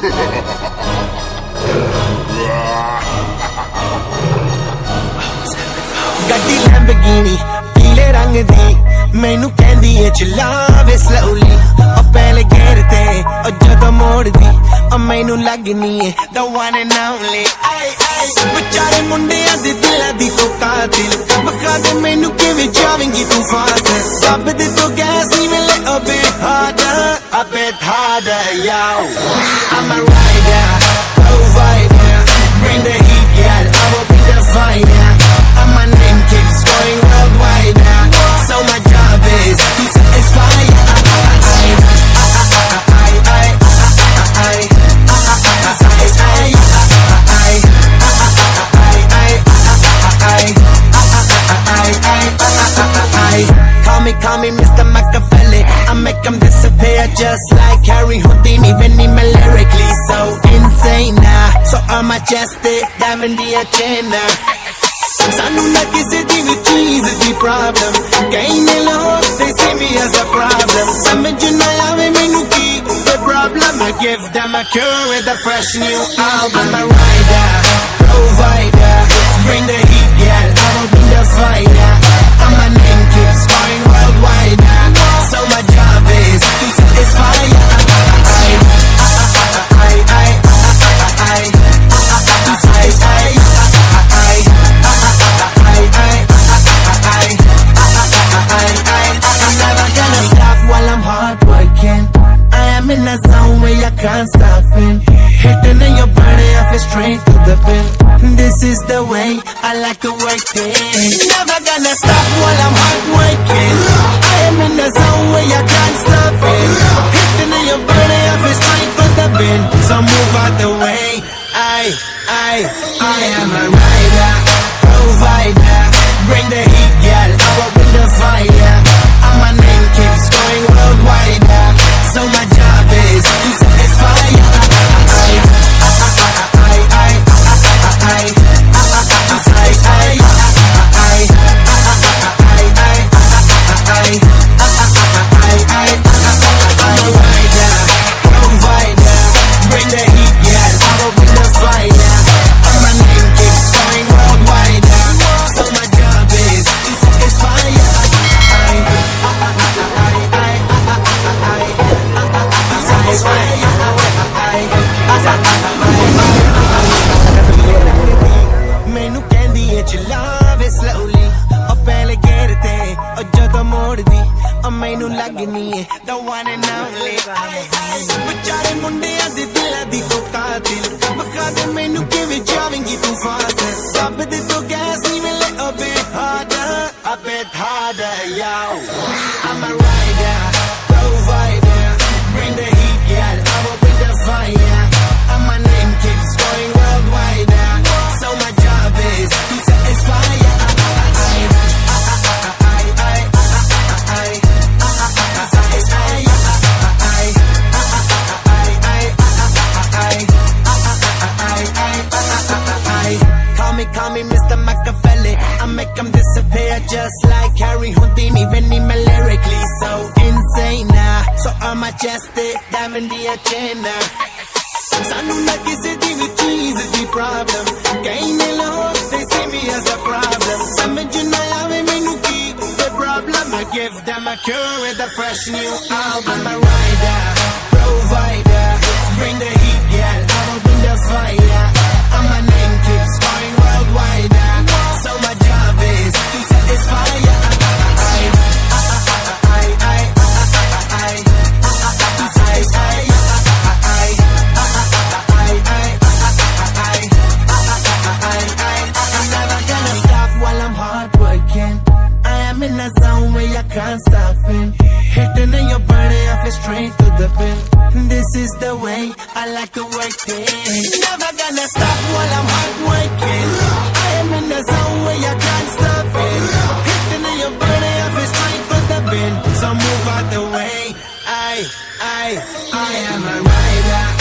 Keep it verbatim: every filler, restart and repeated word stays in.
ਗੱਡੀ ਲੈਂਬਗੀਨੀ ਪੀਲੇ ਰੰਗ ਦੀ ਮੈਨੂੰ ਕਹਿੰਦੀ ਏ ਚਲਾਵੇ slowly ਉਹ ਪਹਿਲੇ ਗੇਰ ਤੇ ਉਹ ਜਦੋਂ ਮੋੜਦੀ ਉਹ ਮੈਨੂੰ ਲੱਗਨੀ ਏ the one and only ਵਿਚਾਰੇ ਮੁੰਡਿਆਂ ਦੇ ਦਿਲਾਂ ਦੀ ਤੂੰ ਕਾਤਿਲ ਬਖਾ ਦੇ ਮੈਨੂੰ ਕਿਵੇਂ ਜਾਵੇਂਗੀ ਤੂੰ ਫਾਸਟ ਰੱਬ ਦੇ ਤੋਂ ਗੈਸ ਨਹੀਂ ਮਿਲੇ a bit harder a bit harder yo I'm a rider provider bring the heat girl I will be the fighter and my name keeps going worldwide now so my job is to satisfy Call me, call me Mister Machiavelli I make them disappear just like Harry Houdini Even me lyrically so insane now So I'm majestic, diamond the agenda ਸਾਨੂੰ ਨਾ ਕਿਸੇ ਦੀ ਵੀ ਚੀਜ਼ ਦੀ problem ਕਈ ਨੇ ਲੋਕ they see me as a problem ਸਮਝ ਨਾ ਆਵੇ ਮੈਨੂੰ ਕੀ the problem I give them a cure with a fresh new album I'm a rider, provider bring the heat girl I will be the fighter and my name keeps going worldwide now so my job is to satisfy you in that zone where you can't stop it hitting in your body off it straight to the pin this is the way I like to work it never gonna stop while I'm hard working I am in the zone where you can't stop it hitting in your body off it straight to the pin so move out the way I, I, I am a rider, provider bring the heat girl, I will bring the fire and my name keeps going worldwide so my job is to satisfy you. ਮੈਨੂੰ ਕਹਿੰਦੀ ਏ ਚਲਾਵੇ slowly ਉਹ ਪਹਿਲੇ ਗੇਰ ਤੇ ਉਹ ਜਦੋਂ ਮੋੜਦੀ ਉਹ ਮੈਨੂੰ ਲੱਗਨੀ ਏ the one and only ਵਿਚਾਰੇ ਮੁੰਡਿਆਂ ਦੇ ਦਿਲਾਂ ਦੀ ਤੂੰ ਕਾਤਿਲ ਬਖਾ ਦੇ ਮੈਨੂੰ ਕਿਵੇਂ ਜਾਵੇਂਗੀ ਤੂੰ ਫਾਸਟ ਰੱਬ ਦੇ ਤੋਂ ਗੈਸ ਨਹੀਂ ਮਿਲੇ a bit harder a bit harder yo I'm a rider, provider bring the heat girl I will bring the fire and my name keeps going worldwide now so my job is to satisfy you Call me, call me Mister Machiavelli I make them disappear just like Harry Houdini Even me lyrically so insane now So I'm majestic, diamond the agenda ਸਾਨੂੰ ਨਾ ਕਿਸੇ ਦੀ ਵੀ ਚੀਜ਼ ਦੀ problem ਕਈ ਨੇ ਲੋਕ they see me as a problem ਸਮਝ ਨਾ ਆਵੇ ਮੈਨੂੰ ਕੀ the problem I give them a cure with a fresh new album I'm a rider, provider bring the heat girl I will bring the fire and my name keeps going worldwide now so my job is to satisfy you in that zone where you can't stop it hitting in your body off it straight to the pin this is the way I like to work it never gonna stop while I'm hard working I am in the zone where you can't stop it hitting in your body off it straight to the pin so move out the way I, I, I am a rider